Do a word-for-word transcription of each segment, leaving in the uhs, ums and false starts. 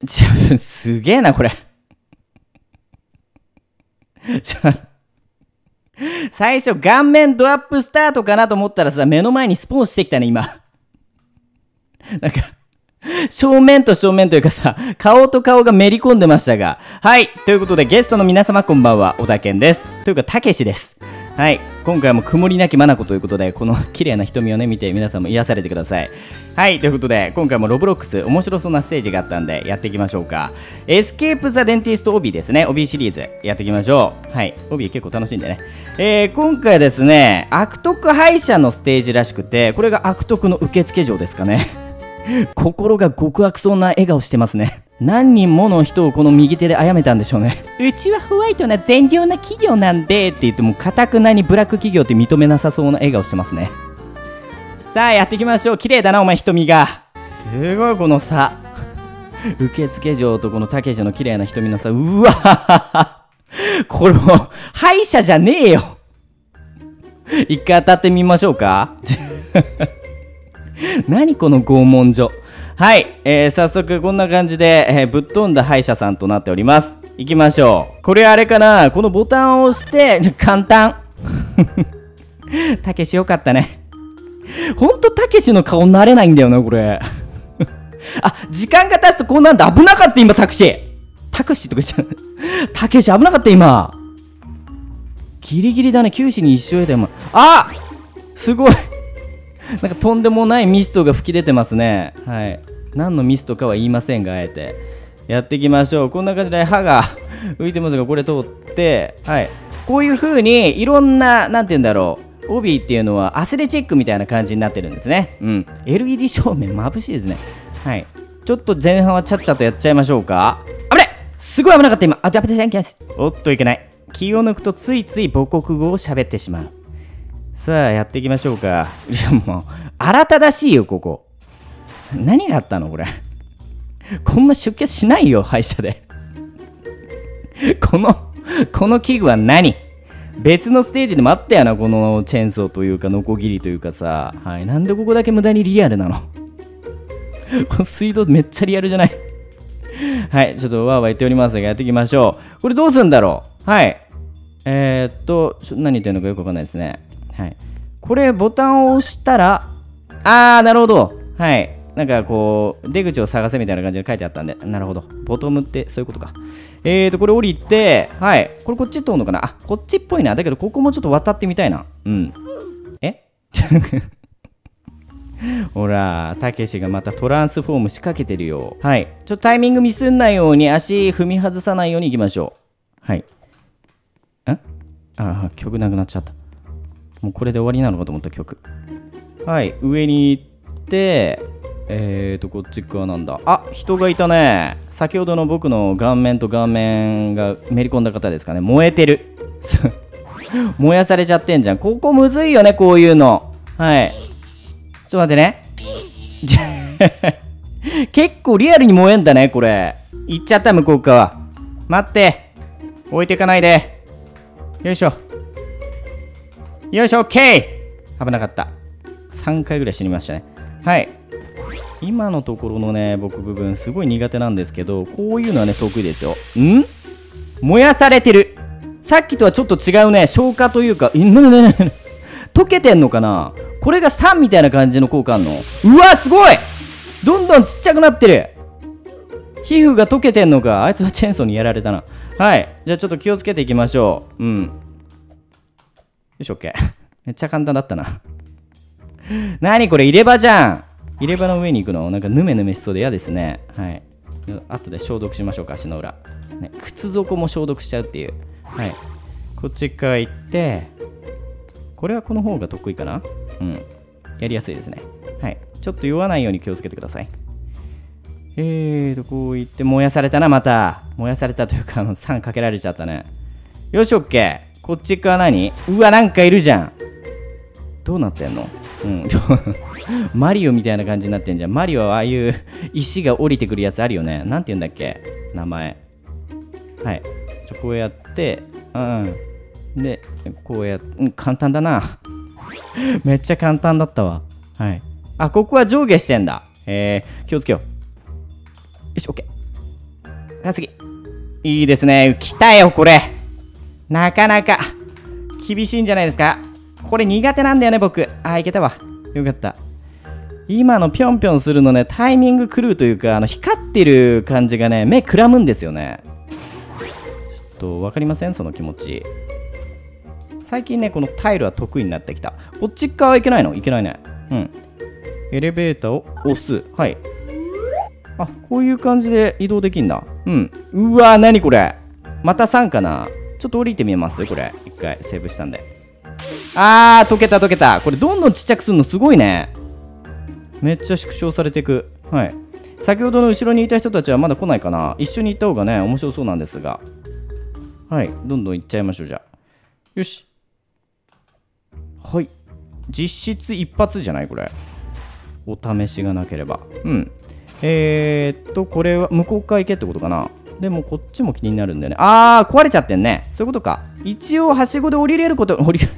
ちょすげえな、これ。ちょ最初、顔面ドアップスタートかなと思ったらさ、目の前にスポーンしてきたね、今。なんか、正面と正面というかさ、顔と顔がめり込んでましたが。はい。ということで、ゲストの皆様こんばんは、小田健です。というか、たけしです。はい。今回も曇りなき眼ということで、この綺麗な瞳をね、見て皆さんも癒されてください。はい。ということで、今回もロブロックス、面白そうなステージがあったんで、やっていきましょうか。エスケープ・ザ・デンティスト・オビですね。オビシリーズ、やっていきましょう。はい。オビ結構楽しいんでね。えー、今回はですね、悪徳敗者のステージらしくて、これが悪徳の受付嬢ですかね。心が極悪そうな笑顔してますね。何人もの人をこの右手で殺めたんでしょうね。うちはホワイトな善良な企業なんでって言っても、かたくなにブラック企業って認めなさそうな笑顔してますね。さあやっていきましょう。綺麗だなお前瞳が。すごいこの差。受付嬢とこのたけしの綺麗な瞳の差。うわこれもう敗者じゃねえよ。一回当たってみましょうか。何この拷問所。はい、えー、早速こんな感じで、えー、ぶっ飛んだ歯医者さんとなっております。いきましょう。これあれかな、このボタンを押して簡単。たけしよかったね。ほんとたけしの顔慣れないんだよなこれ。あ、時間が経つとこうなんだ。危なかった今タクシータクシーとか言っちゃう。たけし危なかった今。ギリギリだね。九死に一生でも。あ、すごい。なんかとんでもないミストが吹き出てますね。はい。何のミストかは言いませんが、あえて。やっていきましょう。こんな感じで歯が浮いてますが、これ通って、はい。こういう風に、いろんな、なんて言うんだろう。帯っていうのはアスレチックみたいな感じになってるんですね。うん。エルイーディー 照明眩しいですね。はい。ちょっと前半はちゃっちゃとやっちゃいましょうか。危ないすごい危なかった今。あ、ジャプテンキャス。おっといけない。気を抜くとついつい母国語を喋ってしまう。さあやっていきましょうか。いやもう新ただしいよここ。何があったのこれ。こんな出血しないよ歯医者で。このこの器具は何。別のステージでもあったよなこのチェーンソーというかノコギリというかさ。はい、なんでここだけ無駄にリアルなの。この水道めっちゃリアルじゃない。はい、ちょっとわーわー言っておりますがやっていきましょう。これどうすんだろう。はい。えー、っと何言ってるのかよくわかんないですね。はい、これボタンを押したら、あーなるほど。はい、なんかこう出口を探せみたいな感じで書いてあったんで、なるほど。ボトムってそういうことか。えーとこれ降りて、はい、これこっち通るのかな。あ、こっちっぽいな。だけどここもちょっと渡ってみたいな。うん。えほら、たけしがまたトランスフォーム仕掛けてるよ。はい、ちょっとタイミングミスんないように足踏み外さないようにいきましょう。はい。んあー、曲なくなっちゃった。もうこれで終わりなのかと思った曲。はい、上に行って、えーと、こっち側なんだ。あ、人がいたね。先ほどの僕の顔面と顔面がめり込んだ方ですかね。燃えてる。燃やされちゃってんじゃん。ここむずいよね、こういうの。はい。ちょっと待ってね。結構リアルに燃えんだね、これ。行っちゃった、向こう側。待って。置いていかないで。よいしょ。よいしょ、オッケー。危なかった。さんかいぐらい死にましたね。はい。今のところのね、僕部分すごい苦手なんですけど、こういうのはね、得意ですよ。ん燃やされてる。さっきとはちょっと違うね。消化というか、んなななな溶けてんのかな。これがさんみたいな感じの効果あんの。うわ、すごい。どんどんちっちゃくなってる。皮膚が溶けてんのか。あいつはチェーンソーにやられたな。はい。じゃあちょっと気をつけていきましょう。うん。よし、オッケー。めっちゃ簡単だったな。なにこれ、入れ歯じゃん。入れ歯の上に行くのなんかヌメヌメしそうで嫌ですね。はい。後で消毒しましょうか、足の裏。ね、靴底も消毒しちゃうっていう。はい。こっち側行って、これはこの方が得意かな。うん。やりやすいですね。はい。ちょっと酔わないように気をつけてください。えーと、こう言って燃やされたな、また。燃やされたというか、あの、酸かけられちゃったね。よし、オッケー。こっち側何？うわ、なんかいるじゃん。どうなってんの？うん。マリオみたいな感じになってんじゃん。マリオはああいう石が降りてくるやつあるよね。なんて言うんだっけ？名前。はい。ちょ、こうやって、うん。で、こうやって、うん、簡単だな。めっちゃ簡単だったわ。はい。あ、ここは上下してんだ。えー、気をつけよう。よし、オッケー。 あ、次。いいですね。来たよ、これ。なかなか、厳しいんじゃないですか。これ苦手なんだよね、僕。あ、いけたわ。よかった。今のぴょんぴょんするのね、タイミング狂うというか、あの、光ってる感じがね、目くらむんですよね。ちょっと、わかりません？その気持ち。最近ね、このタイルは得意になってきた。こっち側いけないの？いけないね。うん。エレベーターを押す。はい。あ、こういう感じで移動できんだ。うん。うわー、なにこれ。またさんかな。ちょっと降りてみますこれ。一回セーブしたんで。あー、溶けた溶けた。これどんどんちっちゃくするのすごいね。めっちゃ縮小されていく。はい。先ほどの後ろにいた人たちはまだ来ないかな。一緒に行った方がね、面白そうなんですが。はい。どんどん行っちゃいましょう、じゃあ。よし。はい。実質一発じゃないこれ。お試しがなければ。うん。えー、っと、これは向こう側行けってことかな。でもこっちも気になるんだよね。あー、壊れちゃってんね。そういうことか。一応、はしごで降りれること、降りる。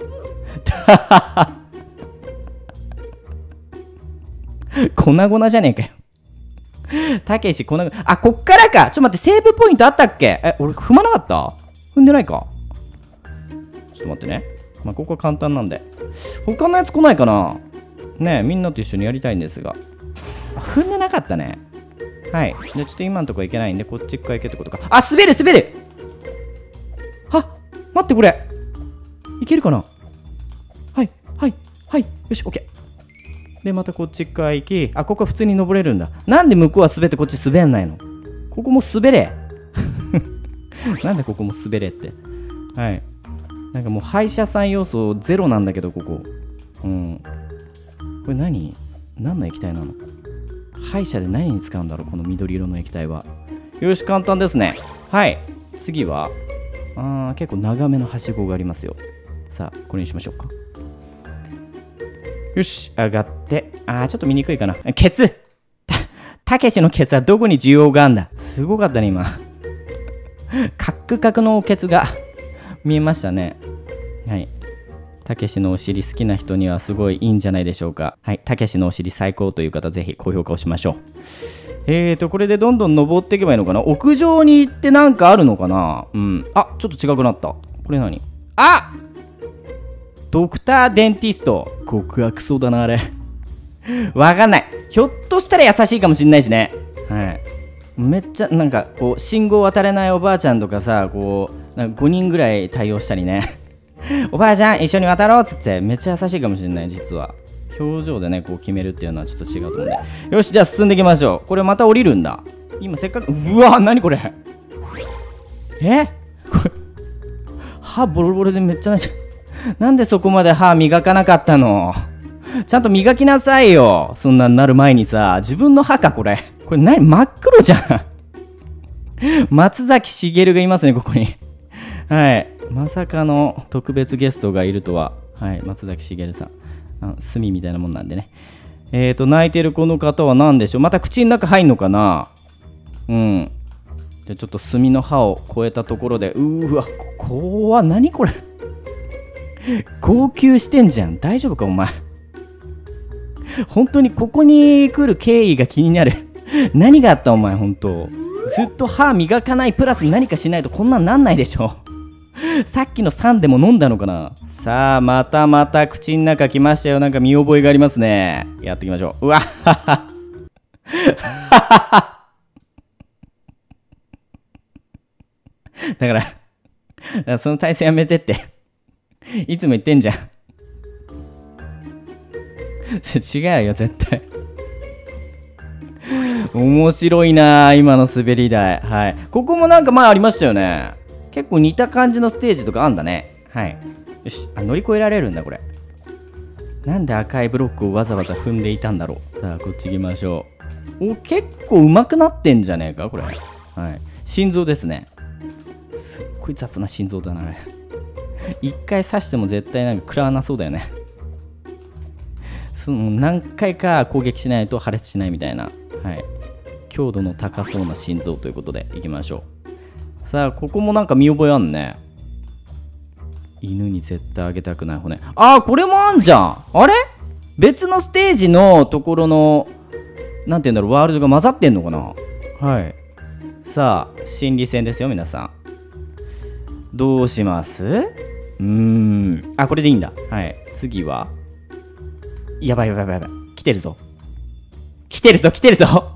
粉々じゃねえかよ。たけし、粉々。あ、こっからか。ちょっと待って、セーブポイントあったっけ？え、俺踏まなかった？踏んでないか。ちょっと待ってね。まあ、ここは簡単なんで。他のやつ来ないかな？ねえ、みんなと一緒にやりたいんですが。あ、踏んでなかったね。はい。じゃあちょっと今のとこ行けないんで、こっち側行けってことか。あ、滑る滑る！あ、待ってこれ。いけるかな？はい、はい、はい。よし、オッケー。で、またこっち側行き。あ、ここは普通に登れるんだ。なんで向こうは滑ってこっち滑んないの？ここも滑れ。なんでここも滑れって。はい。なんかもう歯医者さん要素ゼロなんだけど、ここ。うん。これ何？何の液体なの？歯医者で何に使うんだろうこの緑色の液体は。よし、簡単ですね。はい。次は、あー、結構長めのはしごがありますよ。さあ、これにしましょうか。よし、上がって。あー、ちょっと見にくいかな。ケツ！た、たけしのケツはどこに需要があんだ？すごかったね、今。カックカクのケツが見えましたね。はい。たけしのお尻好きな人にはすごいいいんじゃないでしょうか。はい。たけしのお尻最高という方、ぜひ高評価をしましょう。えーと、これでどんどん登っていけばいいのかな。屋上に行ってなんかあるのかな。うん。あ、ちょっと違くなった。これ何？あ！ドクターデンティスト。極悪そうだな、あれ。わかんない。ひょっとしたら優しいかもしんないしね。はい。めっちゃ、なんか、こう、信号渡れないおばあちゃんとかさ、こう、なんかごにんぐらい対応したりね。おばあちゃん一緒に渡ろうっつってめっちゃ優しいかもしれない実は。表情でねこう決めるっていうのはちょっと違うと思うんで。よし、じゃあ進んでいきましょう。これまた降りるんだ。今せっかく、うわ何これ。えこれ歯ボロボロでめっちゃないじゃん。なんでそこまで歯磨かなかったの？ちゃんと磨きなさいよ。そんなんなる前にさ。自分の歯かこれ。これ何真っ黒じゃん。松崎しげるがいますねここに。はい。まさかの特別ゲストがいるとは。はい、松崎しげるさん。あ、炭みたいなもんなんでね。えーと、泣いてるこの方は何でしょう。また口の中入んのかな。うん。じゃあちょっと炭の刃を越えたところで、うーわ、ここは何これ。号泣してんじゃん。大丈夫かお前。本当にここに来る経緯が気になる。何があったお前、本当。ずっと歯磨かないプラス何かしないとこんなんなんないでしょ。さっきの酸でも飲んだのかな。さあまたまた口の中来ましたよ。なんか見覚えがありますね。やっていきましょう。うわっははだからだからその体勢やめてっていつも言ってんじゃん。違うよ絶対。面白いな今の滑り台。はい、ここもなんか前ありましたよね。結構似た感じのステージとかあんだね。はい。よし、あ、乗り越えられるんだこれ。なんで赤いブロックをわざわざ踏んでいたんだろう。さあこっち行きましょう。お、結構上手くなってんじゃねえかこれ。はい。心臓ですね。すっごい雑な心臓だなあれ。一回刺しても絶対なんか食らわなそうだよね。その何回か攻撃しないと破裂しないみたいな。はい。強度の高そうな心臓ということでいきましょう。さあここもなんか見覚えあんね。犬に絶対あげたくない骨。あーこれもあんじゃん。あれ別のステージのところのなんて言うんだろうワールドが混ざってんのかな。はい。 さあ、心理戦ですよ、皆さん。どうします？うーん。あ、これでいいんだ。はい。次はやばいやばいやばいやばい。来てるぞ。来てるぞ、来てるぞ。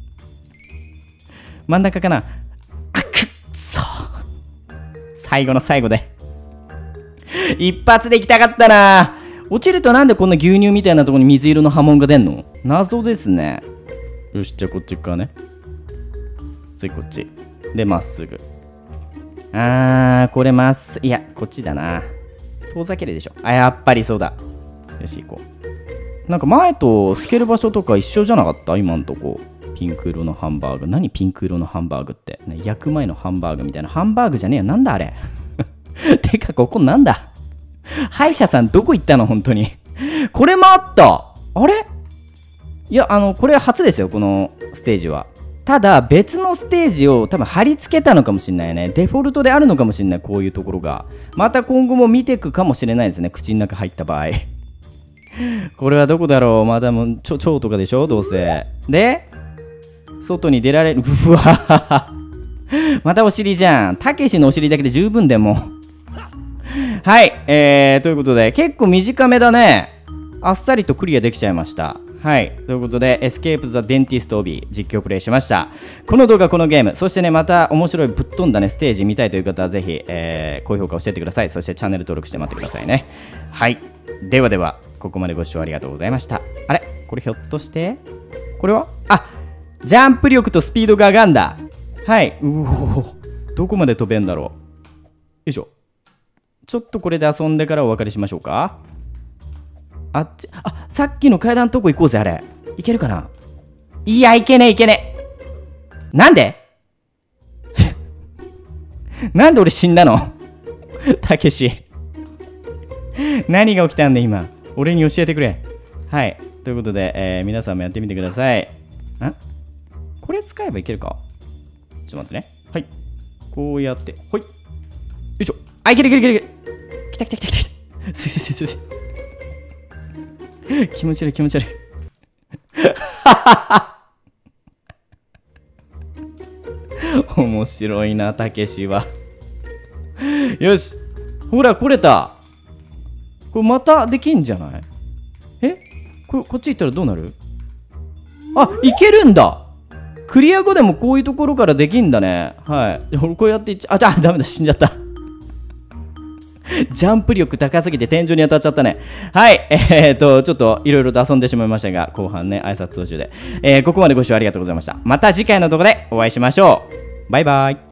真ん中かな。あ、くっそ。最後の最後で。一発で行きたかったな。落ちるとなんでこんな牛乳みたいなところに水色の波紋が出んの？謎ですね。よし、じゃあこっちかね。次こっち。で、まっすぐ。あー、これまっすぐ。いや、こっちだな。遠ざけるでしょ。あ、やっぱりそうだ。よし、行こう。なんか前と透ける場所とか一緒じゃなかった？今んとこ。ピンク色のハンバーグ。何ピンク色のハンバーグって。ね、焼く前のハンバーグみたいな。ハンバーグじゃねえよ。なんだあれ。てか、ここなんだ。歯医者さんどこ行ったの本当に。これもあった。あれ？いや、あの、これ初ですよ、このステージは。ただ、別のステージを多分貼り付けたのかもしれないね。デフォルトであるのかもしれない、こういうところが。また今後も見ていくかもしれないですね、口の中入った場合。これはどこだろう？まだもう、腸とかでしょどうせ。で、外に出られる。うわまたお尻じゃん。たけしのお尻だけで十分でも。はい、えー、ということで、結構短めだね。あっさりとクリアできちゃいました。はい、ということで、エスケープ・ザ・デンティスト・オビー実況プレイしました。この動画、このゲーム、そしてね、また面白いぶっ飛んだね、ステージ見たいという方は、ぜひ、えー、高評価を教えてください。そしてチャンネル登録して待ってくださいね。はい、ではでは、ここまでご視聴ありがとうございました。あれこれひょっとして、これはあ、ジャンプ力とスピードが上がんだ。はい、うおどこまで飛べんだろう。よいしょ。ちょっとこれで遊んでからお別れしましょうか。あっち、あ、さっきの階段のとこ行こうぜ、あれ。いけるかな？いや、いけねえ、いけねえ。なんでなんで俺死んだのたけし。何が起きたんだ、今。俺に教えてくれ。はい。ということで、えー、皆さんもやってみてください。ん？これ使えばいけるか？ちょっと待ってね。はい。こうやって、ほい。よいしょ。あ、いけるいけるいける。来た来た来た来た。すいすいすいすい。気持ち悪い気持ち悪い。面白いな、たけしは。よし。ほら、来れた。これまたできんじゃない？え？ここっち行ったらどうなる？あ、いけるんだ。クリア後でもこういうところからできんだね。はい。俺こうやっていっちゃ、あ、じゃあ、ダメだ、死んじゃった。ジャンプ力高すぎて天井に当たっちゃったね。はい。えー、っと、ちょっといろいろと遊んでしまいましたが、後半ね、挨拶途中で。えー、ここまでご視聴ありがとうございました。また次回の動画でお会いしましょう。バイバイ。